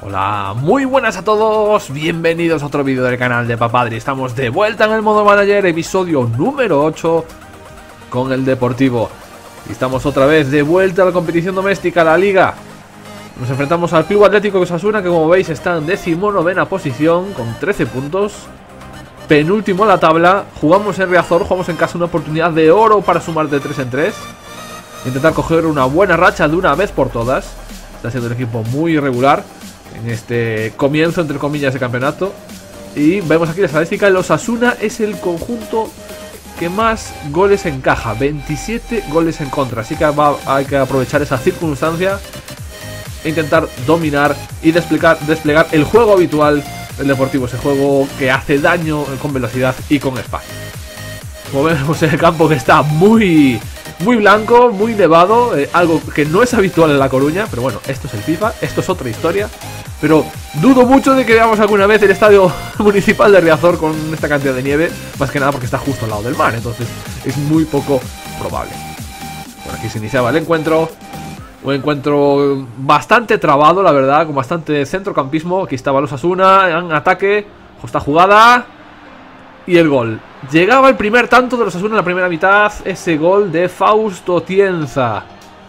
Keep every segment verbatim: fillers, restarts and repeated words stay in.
Hola, muy buenas a todos, bienvenidos a otro vídeo del canal de Papadri. Estamos de vuelta en el modo manager, episodio número ocho con el Deportivo. Y estamos otra vez de vuelta a la competición doméstica, a la liga. Nos enfrentamos al Club Atlético Osasuna, que como veis está en decimonovena posición con trece puntos. Penúltimo a la tabla. Jugamos en Riazor, jugamos en casa, una oportunidad de oro para sumar de tres en tres. Intentar coger una buena racha de una vez por todas. Está siendo un equipo muy irregular en este comienzo, entre comillas, de campeonato. Y vemos aquí la estadística. El Osasuna es el conjunto que más goles encaja, veintisiete goles en contra. Así que va, hay que aprovechar esa circunstancia e intentar dominar y desplegar, desplegar el juego habitual del Deportivo. Ese juego que hace daño con velocidad y con espacio. Como vemos en el campo, que está muy... muy blanco, muy nevado, eh, algo que no es habitual en La Coruña. Pero bueno, esto es el FIFA, esto es otra historia. Pero dudo mucho de que veamos alguna vez el estadio municipal de Riazor con esta cantidad de nieve. Más que nada porque está justo al lado del mar, entonces es muy poco probable. Por aquí se iniciaba el encuentro. Un encuentro bastante trabado, la verdad, con bastante centrocampismo. Aquí estaba el Osasuna en ataque, esta jugada y el gol. Llegaba el primer tanto de los Osasuna en la primera mitad. Ese gol de Fausto Tienza,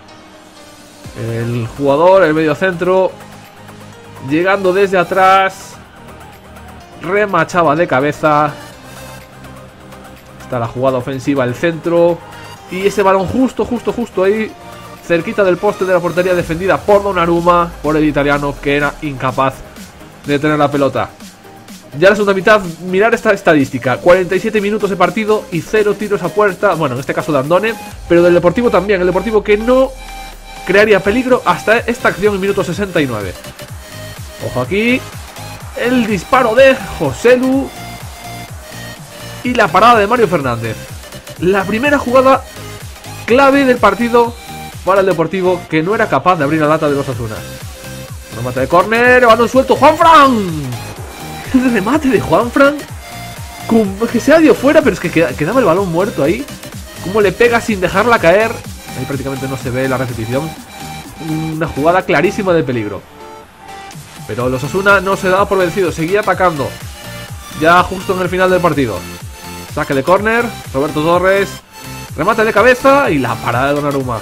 el jugador, el mediocentro, llegando desde atrás, remachaba de cabeza. Está la jugada ofensiva, el centro, y ese balón justo, justo, justo ahí, cerquita del poste de la portería, defendida por Donnarumma, por el italiano, que era incapaz de tener la pelota. Ya la segunda mitad, mirar esta estadística: cuarenta y siete minutos de partido y cero tiros a puerta. Bueno, en este caso de Andone, pero del Deportivo también. El Deportivo que no crearía peligro hasta esta acción en minuto sesenta y nueve. Ojo aquí, el disparo de Joselu y la parada de Mario Fernández. La primera jugada clave del partido para el Deportivo, que no era capaz de abrir la lata de los Osasuna. Remate de córner, balón suelto, Juanfran. El remate de Juanfran, que se ha dio fuera, pero es que quedaba el balón muerto ahí. Cómo le pega sin dejarla caer. Ahí prácticamente no se ve la repetición. Una jugada clarísima de peligro. Pero los Osasuna no se daba por vencido, seguía atacando. Ya justo en el final del partido. Saque de córner, Roberto Torres, remate de cabeza y la parada de Donnarumma.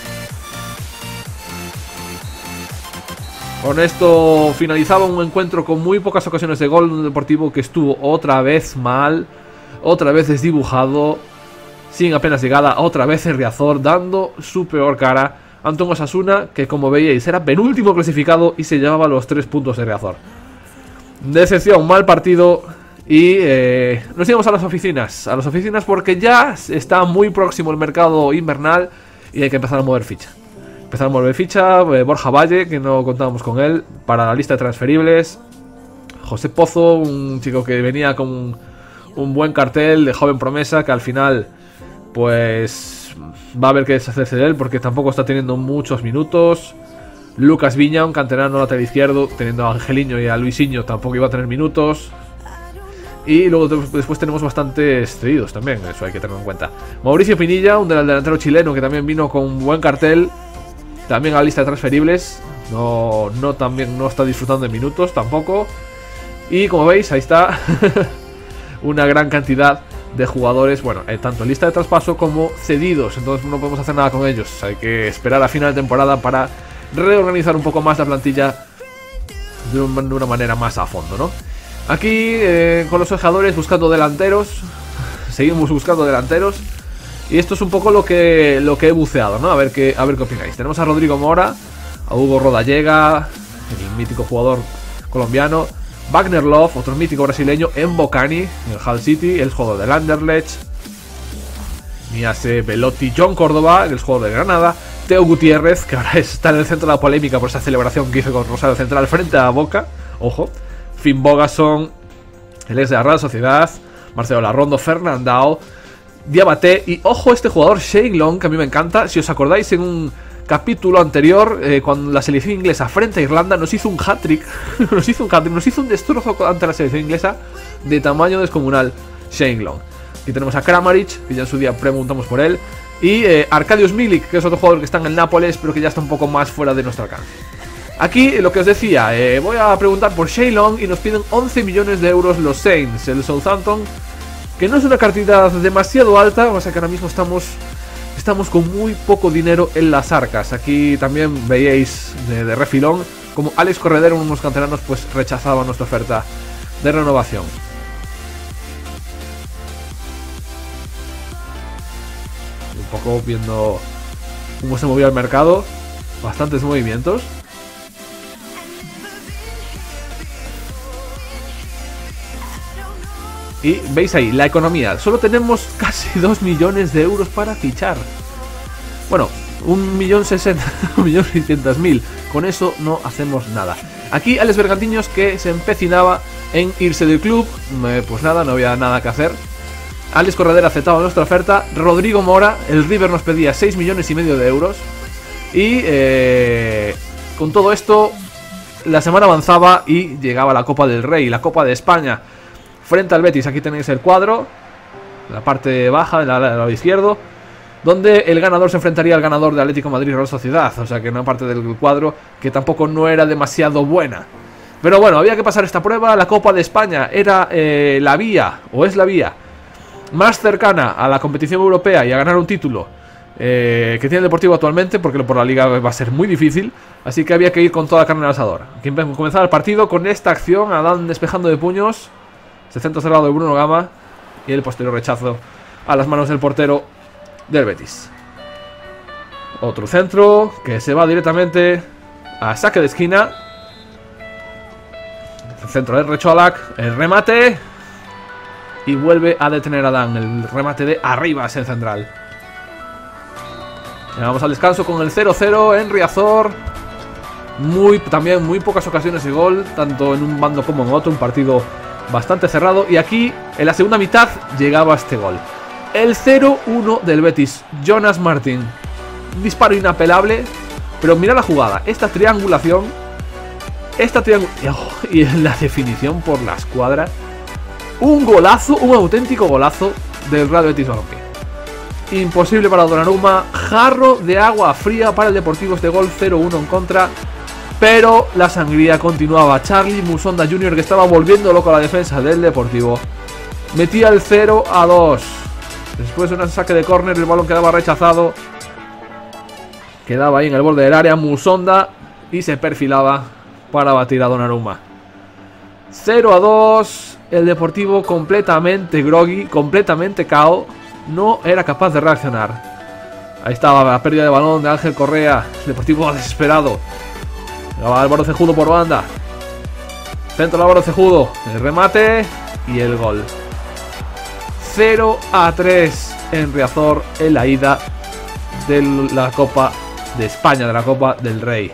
Con esto finalizaba un encuentro con muy pocas ocasiones de gol. Un Deportivo que estuvo otra vez mal, otra vez desdibujado, sin apenas llegada, otra vez en Riazor, dando su peor cara ante un Osasuna que, como veíais, era penúltimo clasificado y se llevaba los tres puntos de Riazor. Decepción, mal partido. Y eh, nos íbamos a las oficinas. A las oficinas porque ya está muy próximo el mercado invernal y hay que empezar a mover ficha. Empezar a mover ficha, eh, Borja Valle, que no contábamos con él, para la lista de transferibles. José Pozo, un chico que venía con un, un buen cartel de joven promesa, que al final pues va a haber que deshacerse de él porque tampoco está teniendo muchos minutos. Lucas Viña, un canterano lateral izquierdo, teniendo a Angeliño y a Luisinho, tampoco iba a tener minutos. Y luego después tenemos bastantes cedidos también, eso hay que tenerlo en cuenta. Mauricio Pinilla, un delantero chileno que también vino con un buen cartel, también a la lista de transferibles. No, no, también no está disfrutando de minutos tampoco. Y como veis, ahí está una gran cantidad de jugadores, bueno, eh, tanto en lista de traspaso como cedidos. Entonces no podemos hacer nada con ellos. Hay que esperar a final de temporada para reorganizar un poco más la plantilla de, un, de una manera más a fondo, ¿no? Aquí eh, con los ojeadores buscando delanteros. Seguimos buscando delanteros. Y esto es un poco lo que, lo que he buceado, ¿no? A ver qué, a ver qué opináis. Tenemos a Rodrigo Mora, a Hugo Rodallega, el mítico jugador colombiano, Wagner Love, otro mítico brasileño, Mbokani, en el Hull City, el jugador del Anderlecht, Niase Belotti, John Córdoba, el jugador de Granada, Teo Gutiérrez, que ahora está en el centro de la polémica por esa celebración que hizo con Rosario Central frente a Boca, ojo, Finn Bogason, el ex de la Real Sociedad, Marcelo Larrondo, Fernandao, Diabaté y, ojo, este jugador Shane Long, que a mí me encanta. Si os acordáis, en un capítulo anterior, eh, cuando la selección inglesa frente a Irlanda nos hizo un hat-trick, nos hizo un hat-trick, nos hizo un destrozo ante la selección inglesa de tamaño descomunal, Shane Long. Aquí tenemos a Kramaric, que ya en su día preguntamos por él, y eh, Arkadiusz Milik, que es otro jugador que está en el Nápoles, pero que ya está un poco más fuera de nuestro alcance. Aquí lo que os decía, eh, voy a preguntar por Shai Long y nos piden once millones de euros los Saints, el Southampton, que no es una cantidad demasiado alta, o sea que ahora mismo estamos, estamos con muy poco dinero en las arcas. Aquí también veíais de, de refilón como Alex Corredero, unos canteranos, pues rechazaban nuestra oferta de renovación. Un poco viendo cómo se movía el mercado, bastantes movimientos. Y veis ahí, la economía. Solo tenemos casi dos millones de euros para fichar. Bueno, un millón sesenta, un millón seiscientos mil. Con eso no hacemos nada. Aquí Alex Bergantiños, que se empecinaba en irse del club. Eh, pues nada, no había nada que hacer. Alex Corredera aceptaba nuestra oferta. Rodrigo Mora, el River nos pedía seis millones y medio de euros. Y eh, con todo esto, la semana avanzaba y llegaba la Copa del Rey, la Copa de España. Frente al Betis, aquí tenéis el cuadro, la parte baja, del lado izquierdo, donde el ganador se enfrentaría al ganador de Atlético Madrid y Real Sociedad. O sea que una parte del cuadro que tampoco no era demasiado buena. Pero bueno, había que pasar esta prueba. La Copa de España era eh, la vía, o es la vía, más cercana a la competición europea y a ganar un título eh, que tiene el Deportivo actualmente, porque por la Liga va a ser muy difícil. Así que había que ir con toda la carne al asador. Aquí comenzaba el partido con esta acción, Adán despejando de puños. Se centro cerrado de Bruno Gama y el posterior rechazo a las manos del portero del Betis. Otro centro que se va directamente a saque de esquina. El centro de Recholak, el remate y vuelve a detener a Dan. El remate de Arribas en central. Vamos al descanso con el cero cero en Riazor. Muy, también muy pocas ocasiones de gol, tanto en un bando como en otro. Un partido bastante cerrado. Y aquí, en la segunda mitad, llegaba este gol. El cero uno del Betis. Jonas Martin. Un disparo inapelable. Pero mira la jugada. Esta triangulación. Esta triangulación. Y la definición por la escuadra. Un golazo. Un auténtico golazo del Real Betis Balompié. Imposible para Donnarumma. Jarro de agua fría para el Deportivo. Este gol cero uno en contra. Pero la sangría continuaba. Charlie Musonda junior, que estaba volviendo loco a la defensa del Deportivo, metía el cero a dos. Después de un saque de córner, el balón quedaba rechazado. Quedaba ahí en el borde del área Musonda y se perfilaba para batir a Donnarumma. cero a dos. El Deportivo completamente groggy, completamente cao. No era capaz de reaccionar. Ahí estaba la pérdida de balón de Ángel Correa. El Deportivo desesperado. Álvaro Cejudo por banda. Centro de Álvaro Cejudo. El remate y el gol. cero a tres en Riazor en la ida de la Copa de España, de la Copa del Rey.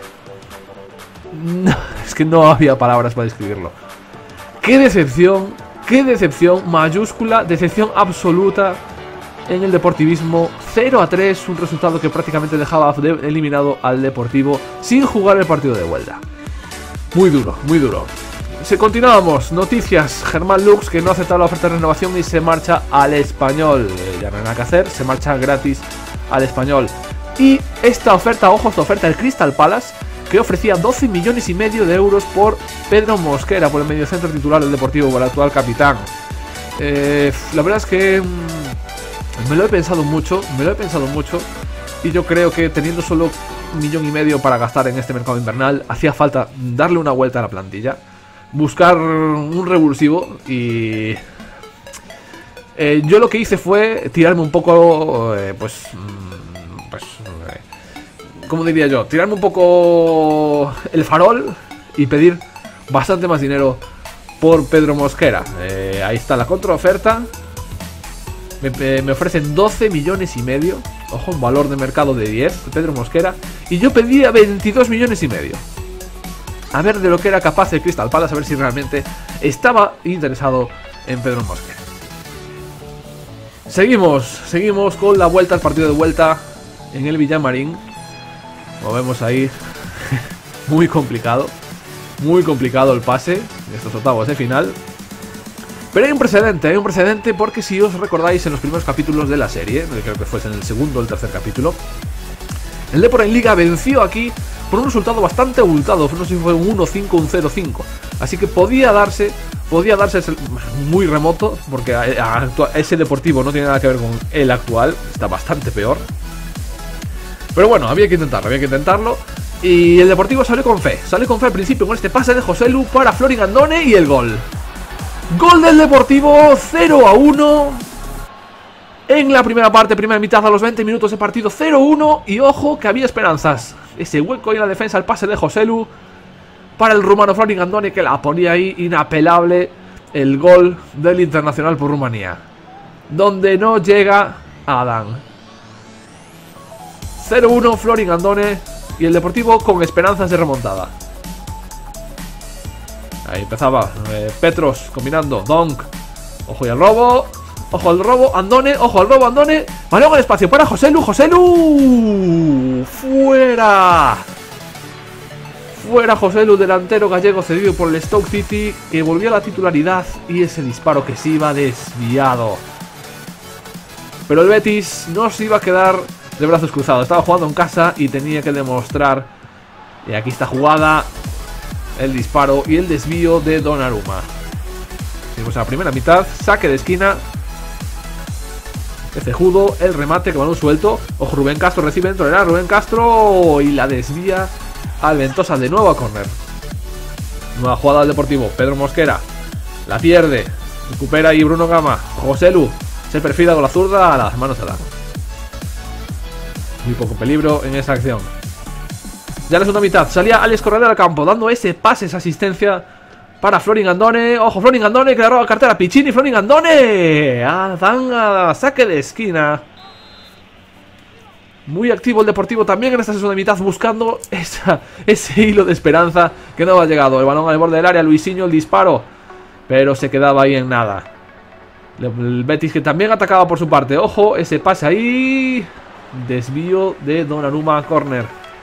No, es que no había palabras para describirlo. Qué decepción, qué decepción mayúscula, decepción absoluta en el deportivismo. Cero a tres, un resultado que prácticamente dejaba eliminado al Deportivo sin jugar el partido de vuelta. Muy duro, muy duro. Si continuamos, noticias. Germán Lux, que no ha aceptado la oferta de renovación y se marcha al Español. Eh, ya no hay nada que hacer, se marcha gratis al Español. Y esta oferta, ojo, esta oferta, el Crystal Palace, que ofrecía doce millones y medio de euros por Pedro Mosquera, por el mediocentro titular del Deportivo, por el actual capitán. Eh, la verdad es que me lo he pensado mucho, me lo he pensado mucho y yo creo que teniendo solo un millón y medio para gastar en este mercado invernal, hacía falta darle una vuelta a la plantilla, buscar un revulsivo y eh, yo lo que hice fue tirarme un poco, eh, pues, pues eh, ¿cómo diría yo? Tirarme un poco el farol y pedir bastante más dinero por Pedro Mosquera. Eh, ahí está la contraoferta. Me, me ofrecen doce millones y medio. Ojo, un valor de mercado de diez de Pedro Mosquera. Y yo pedía veintidós millones y medio. A ver de lo que era capaz el Crystal Palace, a ver si realmente estaba interesado en Pedro Mosquera. Seguimos, seguimos con la vuelta, el partido de vuelta en el Villamarín. Como vemos ahí, muy complicado. Muy complicado el pase en estos octavos de final. Pero hay un precedente, hay un precedente porque si os recordáis en los primeros capítulos de la serie, creo que fue en el segundo o el tercer capítulo, el Depor en Liga venció aquí por un resultado bastante abultado. No sé si fue un uno cinco, un cero cinco. Así que podía darse, podía darse muy remoto, porque ese Deportivo no tiene nada que ver con el actual, está bastante peor. Pero bueno, había que intentarlo, había que intentarlo. Y el Deportivo salió con fe, salió con fe al principio con este pase de Joselu para Florin Andone y el gol. Gol del Deportivo, cero a uno. En la primera parte, primera mitad, a los veinte minutos de partido, cero uno. Y ojo que había esperanzas. Ese hueco en la defensa, el pase de Joselu para el rumano Florin Andone, que la ponía ahí, inapelable. El gol del Internacional por Rumanía, donde no llega Adán. cero uno, Florin Andone. Y el Deportivo con esperanzas de remontada. Ahí empezaba eh, Petros combinando, Donk. Ojo y al robo. Ojo al robo, Andone, ojo al robo, Andone. Balón al espacio para Joselu, Joselu. Fuera. Fuera Joselu, delantero gallego cedido por el Stoke City, que volvió a la titularidad. Y ese disparo que se iba desviado. Pero el Betis no se iba a quedar de brazos cruzados. Estaba jugando en casa y tenía que demostrar. Y aquí está jugada, el disparo y el desvío de Donnarumma. Seguimos a la primera mitad, saque de esquina. Cejudo, el remate, que balón suelto. Ojo, Rubén Castro recibe dentro del área. Rubén Castro y la desvía al Ventosa de nuevo a córner. Nueva jugada del Deportivo. Pedro Mosquera la pierde. Recupera ahí Bruno Gama. Joselu se perfila con la zurda a las manos a la. Muy poco peligro en esa acción. Ya en la segunda mitad salía Alex Corredera al campo, dando ese pase, esa asistencia para Florin Andone. Ojo, Florin Andone, que le roba cartera a Piccini. Florin Andone. Adán a saque de esquina. Muy activo el Deportivo también en esta segunda mitad, buscando esa, ese hilo de esperanza que no ha llegado. El balón al borde del área, Luisinho, el disparo, pero se quedaba ahí en nada. El Betis, que también atacaba por su parte. Ojo, ese pase ahí. Desvío de Donnarumma a córner.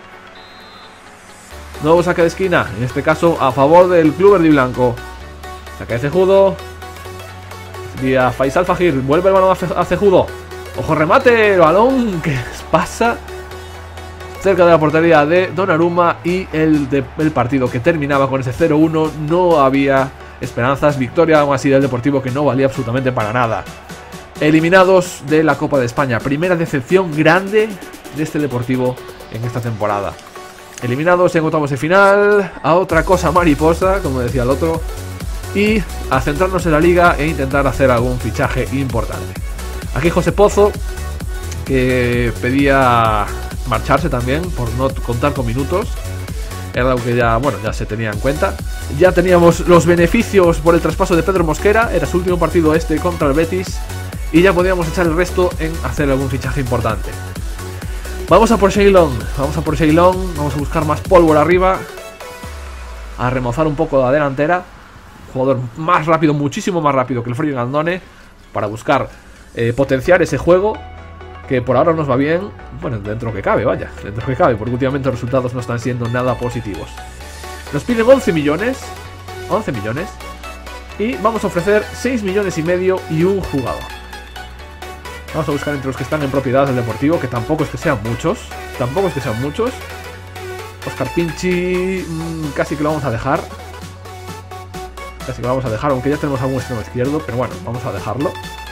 Nuevo saque de esquina, en este caso a favor del club verde y blanco. Saque de Cejudo. Vía Faisal Fajir, vuelve el balón a Cejudo. Ojo, remate, el balón que pasa cerca de la portería de Donnarumma. Y el, de, el partido que terminaba con ese cero uno. No había esperanzas, victoria aún así del Deportivo, que no valía absolutamente para nada. Eliminados de la Copa de España, primera decepción grande de este Deportivo en esta temporada. Eliminados en octavos de final, a otra cosa mariposa, como decía el otro, y a centrarnos en la liga e intentar hacer algún fichaje importante. Aquí José Pozo, que pedía marcharse también por no contar con minutos. Era algo que ya, bueno, ya se tenía en cuenta. Ya teníamos los beneficios por el traspaso de Pedro Mosquera, era su último partido este contra el Betis, y ya podíamos echar el resto en hacer algún fichaje importante. Vamos a por Sheilong, vamos a por Sheilong, vamos a buscar más pólvora arriba, a remozar un poco la delantera. Jugador más rápido, muchísimo más rápido que el Florin Andone, para buscar eh, potenciar ese juego, que por ahora nos va bien, bueno, dentro que cabe, vaya, dentro que cabe, porque últimamente los resultados no están siendo nada positivos. Nos piden once millones, once millones, y vamos a ofrecer seis millones y medio y un jugador. Vamos a buscar entre los que están en propiedad del Deportivo, que tampoco es que sean muchos. Tampoco es que sean muchos. Oscar Pinchi, mmm, casi que lo vamos a dejar. Casi que lo vamos a dejar, aunque ya tenemos algún extremo izquierdo. Pero bueno, vamos a dejarlo.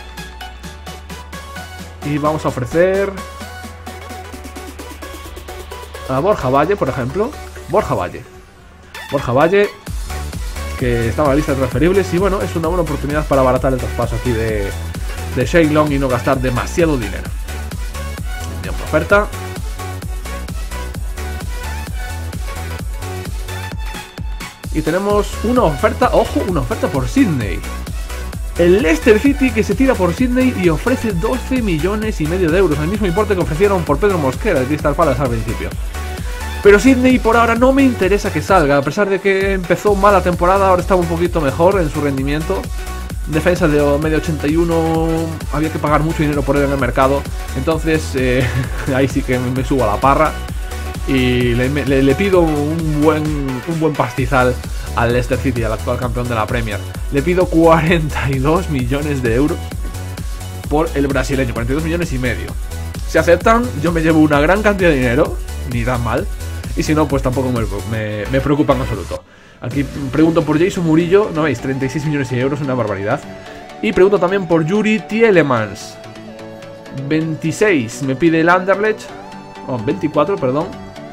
Y vamos a ofrecer a Borja Valle, por ejemplo. Borja Valle. Borja Valle, que estaba en la lista de transferibles. Y bueno, es una buena oportunidad para abaratar el traspaso aquí de... de Sheilong y no gastar demasiado dinero. Bien, oferta. Y tenemos una oferta, ojo, una oferta por Sydney. El Leicester City, que se tira por Sydney y ofrece doce millones y medio de euros, el mismo importe que ofrecieron por Pedro Mosquera de Crystal Palace al principio. Pero Sydney por ahora no me interesa que salga, a pesar de que empezó mala temporada, ahora estaba un poquito mejor en su rendimiento. Defensa de medio ochenta y uno, había que pagar mucho dinero por él en el mercado. Entonces eh, ahí sí que me subo a la parra y le, le, le pido un buen, un buen pastizal al Leicester City, al actual campeón de la Premier. Le pido cuarenta y dos millones de euros por el brasileño, cuarenta y dos millones y medio. Si aceptan, yo me llevo una gran cantidad de dinero, ni tan mal. Y si no, pues tampoco me, me, me preocupa en absoluto. Aquí pregunto por Jason Murillo, ¿no veis? treinta y seis millones de euros, una barbaridad. Y pregunto también por Yuri Tielemans. veintiséis me pide el Anderlecht. Oh, veinticuatro, perdón.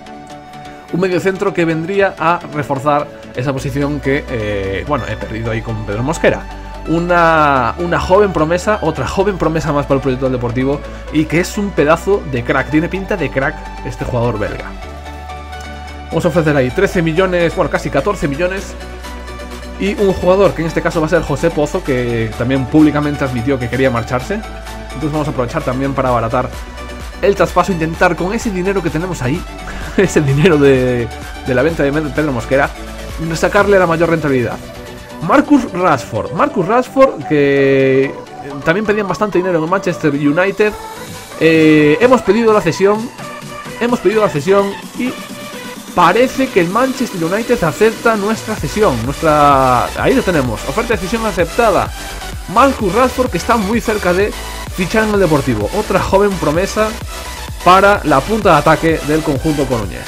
Un mediocentro que vendría a reforzar esa posición que, eh, bueno, he perdido ahí con Pedro Mosquera. Una, una joven promesa, otra joven promesa más para el proyecto del Deportivo. Y que es un pedazo de crack, tiene pinta de crack este jugador belga. Vamos a ofrecer ahí trece millones, bueno, casi catorce millones. Y un jugador que en este caso va a ser José Pozo, que también públicamente admitió que quería marcharse. Entonces vamos a aprovechar también para abaratar el traspaso, intentar con ese dinero que tenemos ahí, ese dinero de, de la venta de Pedro Mosquera, sacarle la mayor rentabilidad. Marcus Rashford, Marcus Rashford, que también pedían bastante dinero en Manchester United. eh, Hemos pedido la cesión, hemos pedido la cesión y parece que el Manchester United acepta nuestra cesión, nuestra... Ahí lo tenemos, oferta de cesión aceptada. Marcus Rashford, que está muy cerca de fichar en el Deportivo. Otra joven promesa para la punta de ataque del conjunto coruñés.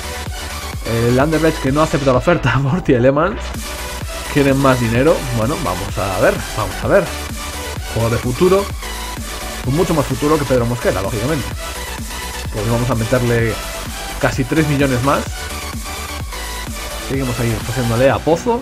El Anderlecht, que no acepta la oferta por Tielemans. Quieren más dinero. Bueno, vamos a ver, vamos a ver. Juego de futuro, con mucho más futuro que Pedro Mosquera, lógicamente. Pues vamos a meterle casi tres millones más. Seguimos ahí haciéndole a Pozo.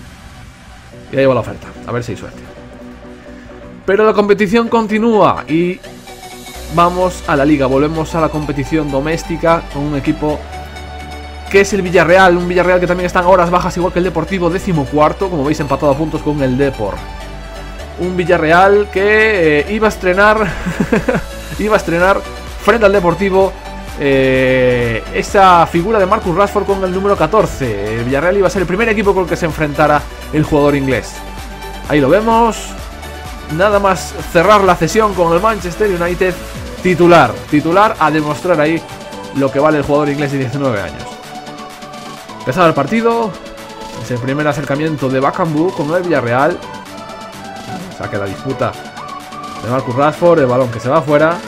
Y ahí va la oferta, a ver si hay suerte. Pero la competición continúa y vamos a la liga, volvemos a la competición doméstica con un equipo que es el Villarreal, un Villarreal que también está en horas bajas igual que el Deportivo, decimocuarto, como veis empatado a puntos con el Depor. Un Villarreal que eh, iba a estrenar, iba a estrenar frente al Deportivo eh, esa figura de Marcus Rashford con el número catorce. El Villarreal iba a ser el primer equipo con el que se enfrentara el jugador inglés. Ahí lo vemos. Nada más cerrar la cesión con el Manchester United, titular, titular a demostrar ahí lo que vale el jugador inglés de diecinueve años. Empezado el partido, es el primer acercamiento de Bakambu con el Villarreal. Saque la disputa de Marcus Rashford, el balón que se va afuera.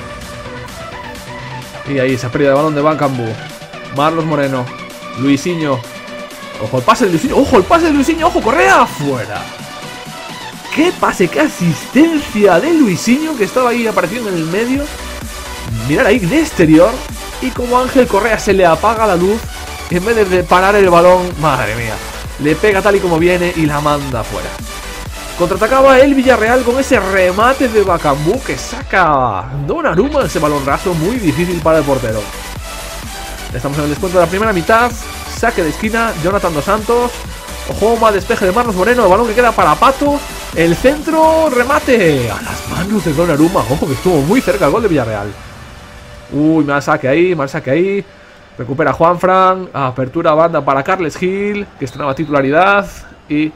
Y ahí se ha perdido el balón de Bakambu. Marlos Moreno, Luisinho. Ojo el pase de Luisinho, ojo el pase de Luisinho, ojo Correa afuera. ¡Qué pase! ¡Qué asistencia de Luisinho, que estaba ahí apareciendo en el medio! Mirad ahí de exterior. Y como Ángel Correa se le apaga la luz, en vez de parar el balón, madre mía, le pega tal y como viene y la manda fuera. Contraatacaba el Villarreal con ese remate de Bakambu que saca Donnarumma, ese balón raso muy difícil para el portero. Estamos en el descuento de la primera mitad. Saque de esquina, Jonathan Dos Santos. Ojo, mal despeje de Marlos Moreno, el balón que queda para Pato. El centro, remate a las manos de Donnarumma. Ojo, que estuvo muy cerca el gol de Villarreal. Uy, mal saque ahí, mal saque ahí. Recupera Juanfran. Apertura banda para Carles Gil, que estrenaba titularidad. Y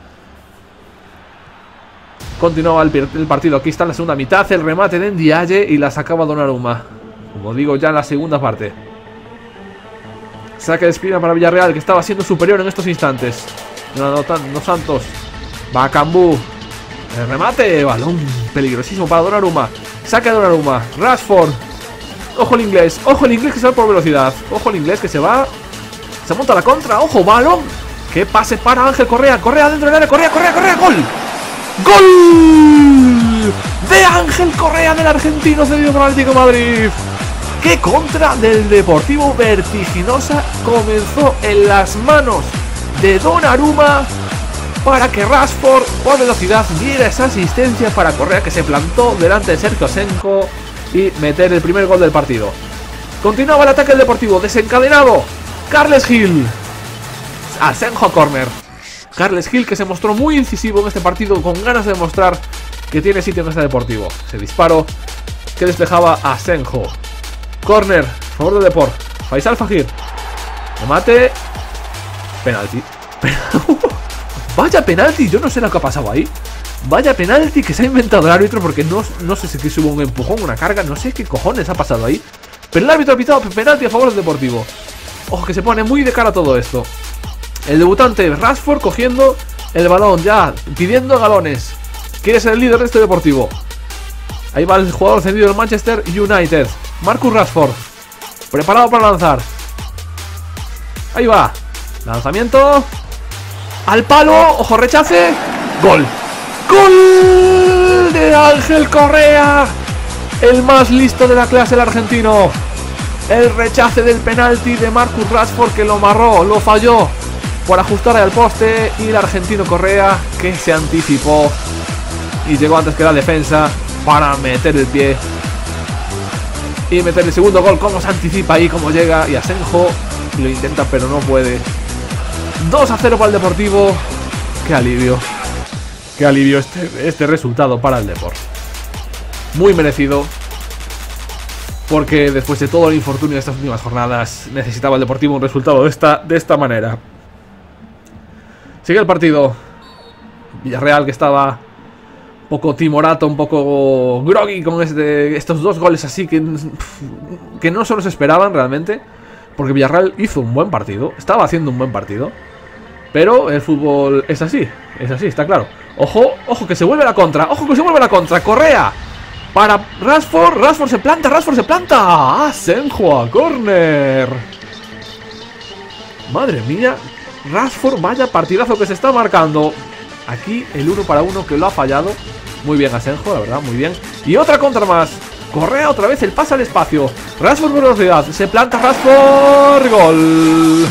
continuaba el, el partido. Aquí está en la segunda mitad. El remate de Ndiaye y la sacaba Donnarumma. Como digo, ya en la segunda parte. Saque de esquina para Villarreal, que estaba siendo superior en estos instantes. No, no, no Santos. Bakambu. El remate. Balón peligrosísimo para Donnarumma. Saque de Donnarumma. Rashford. Ojo el inglés. Ojo el inglés que se va por velocidad. Ojo el inglés que se va. Se monta la contra. Ojo, balón. Que pase para Ángel Correa. Correa dentro del área. Correa, Correa, Correa. Gol. Gol de Ángel Correa del argentino cedido por Atlético de Madrid. ¡Qué contra del Deportivo vertiginosa! Comenzó en las manos de Donnarumma para que Rashford por velocidad diera esa asistencia para Correa, que se plantó delante de Sergio Asenjo y meter el primer gol del partido. Continuaba el ataque del Deportivo, desencadenado. Carles Gil. Asenjo a córner. Carles Gil, que se mostró muy incisivo en este partido, con ganas de demostrar que tiene sitio en este Deportivo. Se disparó que despejaba a Asenjo. Corner, favor de Depor. Faisal Fajir. Remate. Penalti. Vaya penalti, yo no sé lo que ha pasado ahí. Vaya penalti que se ha inventado el árbitro, porque no, no sé si hubo un empujón, una carga, no sé qué cojones ha pasado ahí. Pero el árbitro ha pitado penalti a favor del Deportivo. Ojo, que se pone muy de cara todo esto. El debutante Rashford cogiendo el balón ya, pidiendo galones. Quiere ser el líder de este Deportivo. Ahí va el jugador cedido del Manchester United. Marcus Rashford, preparado para lanzar. Ahí va. Lanzamiento. Al palo. Ojo, rechace. Gol. ¡Gol de Ángel Correa! El más listo de la clase, el argentino. El rechace del penalti de Marcus Rashford, que lo marró, lo falló por ajustar al poste. Y el argentino Correa, que se anticipó y llegó antes que la defensa para meter el pie y meter el segundo gol. Cómo se anticipa ahí, cómo llega. Y Asenjo lo intenta pero no puede. Dos a cero para el Deportivo. Qué alivio. Qué alivio este, este resultado para el Depor. Muy merecido. Porque después de todo el infortunio de estas últimas jornadas, necesitaba el Deportivo un resultado de esta, de esta manera. Sigue el partido. Villarreal, que estaba un poco timorato, un poco groggy con este, estos dos goles así que, que no se los esperaban realmente. Porque Villarreal hizo un buen partido. Estaba haciendo un buen partido. Pero el fútbol es así. Es así, está claro. Ojo, ojo que se vuelve la contra. Ojo que se vuelve la contra. Correa para Rashford. Rashford se planta, Rashford se planta. Asenjo a córner. Madre mía. Rashford, vaya partidazo que se está marcando. Aquí el uno para uno que lo ha fallado. Muy bien Asenjo, la verdad, muy bien. Y otra contra más. Correa otra vez, el pase al espacio. Rashford por velocidad. Se planta Rashford. Gol.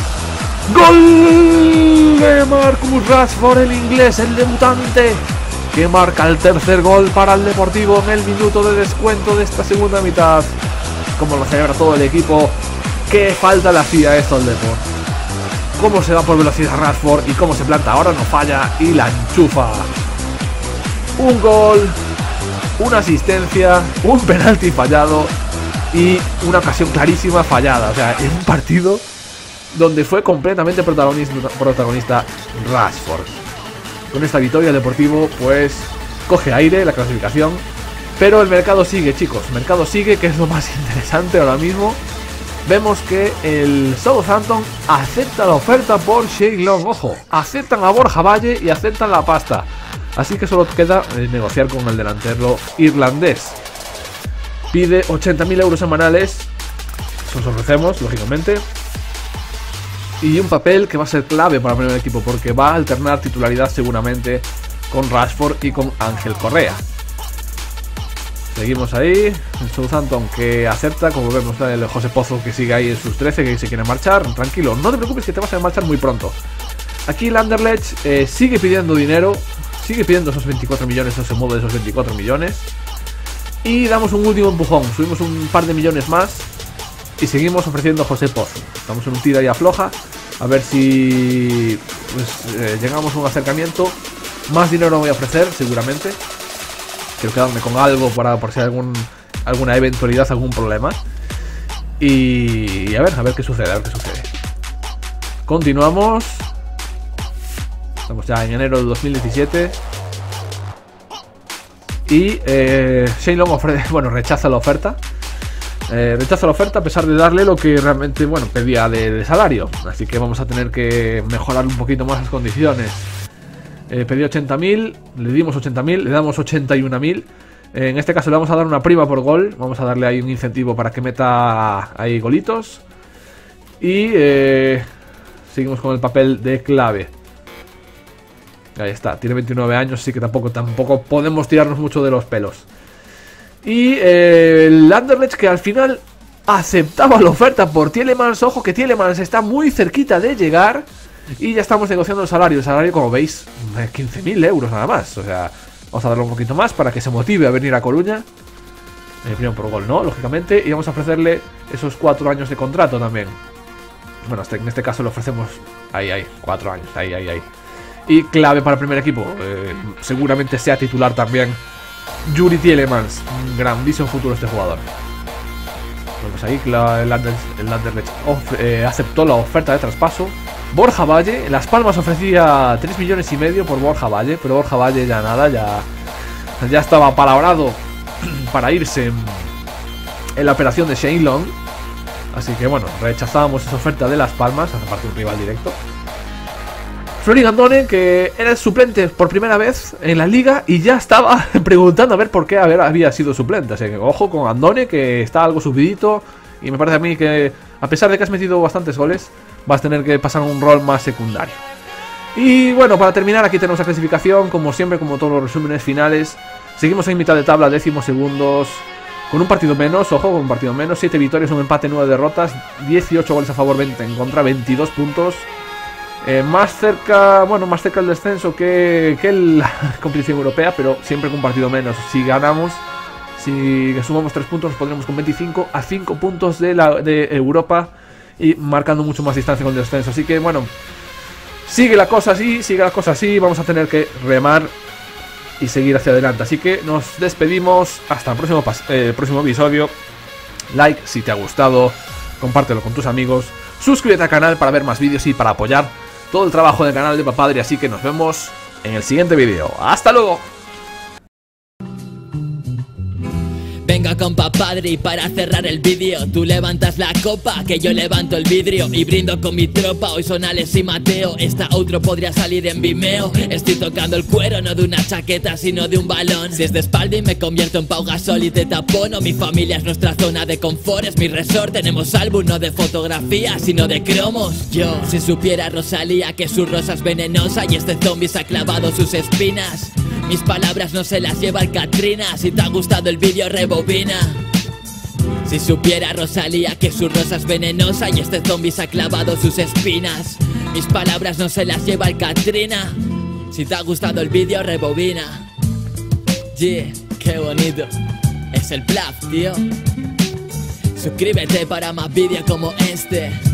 Gol de Marcus Rashford, el inglés, el debutante, que marca el tercer gol para el Deportivo en el minuto de descuento de esta segunda mitad. Como lo celebra todo el equipo. Qué falta le hacía esto al Depor. Cómo se va por velocidad Rashford y cómo se planta. Ahora no falla y la enchufa. Un gol, una asistencia, un penalti fallado y una ocasión clarísima fallada. O sea, en un partido donde fue completamente protagonista, protagonista Rashford. Con esta victoria el Deportivo pues coge aire la clasificación. Pero el mercado sigue, chicos. El mercado sigue, que es lo más interesante ahora mismo. Vemos que el Southampton acepta la oferta por Shane Long. Ojo, aceptan a Borja Valle y aceptan la pasta. Así que solo queda negociar con el delantero irlandés. Pide ochenta mil euros semanales. Nos ofrecemos, lógicamente. Y un papel que va a ser clave para el primer equipo, porque va a alternar titularidad seguramente con Rashford y con Ángel Correa. Seguimos ahí. El Southampton que acepta, como vemos el José Pozo que sigue ahí en sus trece, que se quiere marchar. Tranquilo, no te preocupes que te vas a marchar muy pronto. Aquí el Anderlecht eh, sigue pidiendo dinero. Sigue pidiendo esos veinticuatro millones, o se mueve de esos veinticuatro millones. Y damos un último empujón. Subimos un par de millones más. Y seguimos ofreciendo a José Pozo. Estamos en un tira y afloja. A ver si pues, eh, llegamos a un acercamiento. Más dinero voy a ofrecer, seguramente. Quiero quedarme con algo para por si hay algún, alguna eventualidad, algún problema. Y a ver, a ver qué sucede, a ver qué sucede. Continuamos. Estamos ya en enero del dos mil diecisiete. Y eh, Shane Long ofrece, bueno, rechaza la oferta. Eh, rechaza la oferta a pesar de darle lo que realmente, bueno, pedía de, de salario. Así que vamos a tener que mejorar un poquito más las condiciones. Eh, pedí ochenta mil, le dimos ochenta mil, le damos ochenta y un mil. Eh, en este caso le vamos a dar una prima por gol. Vamos a darle ahí un incentivo para que meta ahí golitos. Y eh, seguimos con el papel de clave. Ahí está, tiene veintinueve años, así que tampoco, tampoco podemos tirarnos mucho de los pelos. Y eh, el Anderlecht, que al final aceptaba la oferta por Tielemans. Ojo que Tielemans está muy cerquita de llegar. Y ya estamos negociando el salario. El salario, como veis, quince mil euros nada más. O sea, vamos a darle un poquito más para que se motive a venir a Coruña. Eh, primero por gol, ¿no? Lógicamente. Y vamos a ofrecerle esos cuatro años de contrato también. Bueno, en este caso le ofrecemos... Ahí, ahí, cuatro años, ahí, ahí, ahí. Y clave para el primer equipo. Eh, seguramente sea titular también Youri Tielemans. Un grandísimo futuro este jugador. Vamos ahí, el Anderlecht eh, aceptó la oferta de traspaso. Borja Valle, Las Palmas ofrecía tres millones y medio por Borja Valle, pero Borja Valle ya nada, ya, ya estaba palabrado para irse en, en la operación de Shane Long. Así que bueno, rechazábamos esa oferta de Las Palmas, aparte de un rival directo. Florin Andone, que era el suplente por primera vez en la liga y ya estaba preguntando a ver por qué a ver, había sido suplente. Así que ojo con Andone, que está algo subidito. Y me parece a mí que, a pesar de que has metido bastantes goles, vas a tener que pasar un rol más secundario. Y bueno, para terminar aquí tenemos la clasificación, como siempre, como todos los resúmenes finales. Seguimos en mitad de tabla, décimos segundos, con un partido menos, ojo, con un partido menos, siete victorias, un empate, nueve derrotas, dieciocho goles a favor, veinte en contra, veintidós puntos. Eh, más cerca, bueno, más cerca el descenso que, que la competición europea, pero siempre con un partido menos. Si ganamos, si sumamos tres puntos, nos pondremos con veinticinco a cinco puntos de, la, de Europa y marcando mucho más distancia con el descenso. Así que bueno, sigue la cosa así, sigue la cosa así, vamos a tener que remar y seguir hacia adelante. Así que nos despedimos hasta el próximo, eh, próximo episodio. Like si te ha gustado, compártelo con tus amigos, suscríbete al canal para ver más vídeos y para apoyar todo el trabajo del canal de Papadri. Así que nos vemos en el siguiente vídeo. ¡Hasta luego! Venga con Papadri para cerrar el vídeo. Tú levantas la copa, que yo levanto el vidrio y brindo con mi tropa. Hoy son Alex y Mateo, esta outro podría salir en Vimeo. Estoy tocando el cuero, no de una chaqueta sino de un balón. Si es de espalda y me convierto en Pau Gasol y te tapono. Mi familia es nuestra zona de confort, es mi resort. Tenemos álbum no de fotografía sino de cromos. Yo, si supiera Rosalía que su rosa es venenosa y este zombie se ha clavado sus espinas, mis palabras no se las lleva el Katrina. Si te ha gustado el vídeo, rebobina. Si supiera Rosalía que su rosa es venenosa y este zombie se ha clavado sus espinas, mis palabras no se las lleva el Katrina. Si te ha gustado el vídeo, rebobina. Yeah, qué bonito. Es el Bluff, tío. Suscríbete para más vídeos como este.